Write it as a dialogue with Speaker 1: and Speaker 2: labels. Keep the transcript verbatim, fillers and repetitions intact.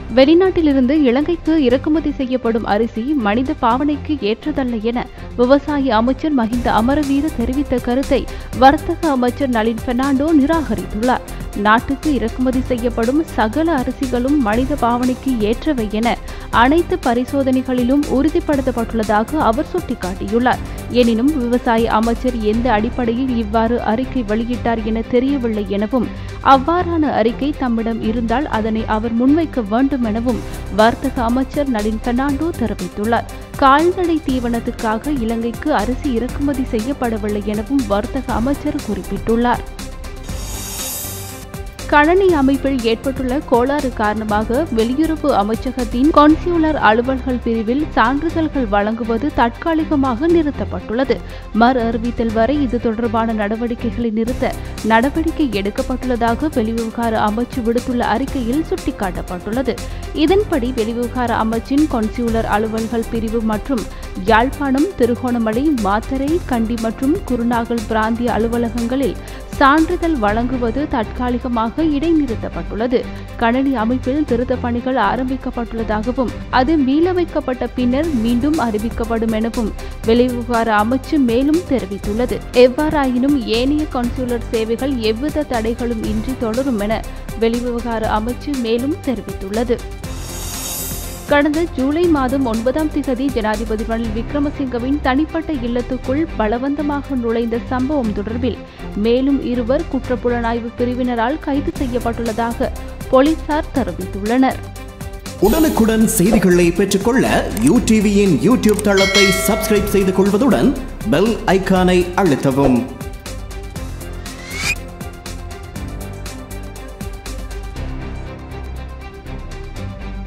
Speaker 1: வெளிநாட்டிலிருந்து இலங்கைக்கு இறக்குமதி செய்யப்படும் அரிசி மனித பாவனைக்கு ஏற்றதல்ல என விவசாய அமைச்சர் மஹிந்த அமரவீர தெரிவித்த கருத்தை வர்த்தக அமைச்சர் நளின் பெர்னாண்டோ நிராகரித்துள்ளார். நாட்டுக்கு இறக்குமதி செய்யப்படும் சகல அரிசிகளும் மனித பாவனைக்கு ஏற்றவை என அனைத்து பரிசோதனைகளிலும் உறுதிப்படுத்தப்பட்டுள்ளதாக அவர் சுட்டிக்காட்டியுள்ளார். எனினும் விவசாய அமைச்சர் எந்த அடிப்படையில் இவ்வாறு அறிக்கை வெளியிட்டார் என தெரியவில்லை எனவும் அவ்வாறான அறிக்கை தம்மிடம் இருந்தால் அதனை அவர் முன்வைக்க வேண்டும் எனவும் வர்த்தக அமைச்சர் நளின் பெர்னாண்டோ தெரிவித்துள்ளார். கால்நடை தீவனத்துக்காக இலங்கைக்கு அரிசி இறக்குமதி செய்யப்படவில்லை எனவும் வர்த்தக அமைச்சர் குறிப்பிட்டுள்ளார். கணனி அமைப்பில் ஏற்பட்டுள்ள கோளாறு காரணமாக வெளியுறவு அமைச்சகத்தின் கான்சியுலர் அலுவல்கள் பிரிவில் சான்றிதழ்கள் வழங்குவது தற்காலிகமாக நிறுத்தப்பட்டுள்ளது. மறு அறிவித்தல் வரை இது தொடர்பான நடவடிக்கைகளை நிறுத்த நடவடிக்கை எடுக்கப்பட்டுள்ளதாக வெளிவிவகார அமைச்சு விடுத்துள்ள அறிக்கையில் சுட்டிக்காட்டப்பட்டுள்ளது. இதன்படி வெளிவிவகார அமைச்சின் கான்சியுலர் அலுவல்கள் பிரிவு மற்றும் யாழ்ப்பாணம், திருகோணமலை, மாத்தறை, கண்டி மற்றும் குருநாகல் பிராந்திய அலுவலகங்களில் சான்றிதழ் வழங்குவது தற்காலிகமாக இடைநிறுத்தப்பட்டுள்ளது. கணனி அமைப்பில் திருத்தப் பணிகள் ஆரம்பிக்கப்பட்டுள்ளதாகவும் அது மீளவைக்கப்பட்ட பின்னர் மீண்டும் அறிவிக்கப்படும் எனவும் வெளிவிவகார அமைச்சு மேலும் தெரிவித்துள்ளது. எவ்வாறாயினும் ஏனைய கான்சுலர் சேவைகள் எவ்வித தடைகளும் இன்றி தொடரும் என வெளிவிவகார அமைச்சு மேலும் தெரிவித்துள்ளது. கடந்த ஜூலை மாதம் ஒன்பதாம் திகதி ஜனாதிபதி ரணில் விக்ரமசிங்கவின் தனிப்பட்ட இல்லத்துக்குள் பலவந்தமாக நுழைந்த சம்பவம் தொடர்பில் மேலும் இருவர் குற்றப்புலனாய்வு பிரிவினரால் கைது செய்யப்பட்டுள்ளதாக போலீசார் தெரிவித்துள்ளனர்.
Speaker 2: உடனுக்குடன் செய்திகளை பெற்றுக்கொள்ள யூடிவியின் யூடியூப் தளத்தை சப்ஸ்கிரைப் செய்து கொள்வதுடன் பெல் ஐகானை அழுத்தவும்.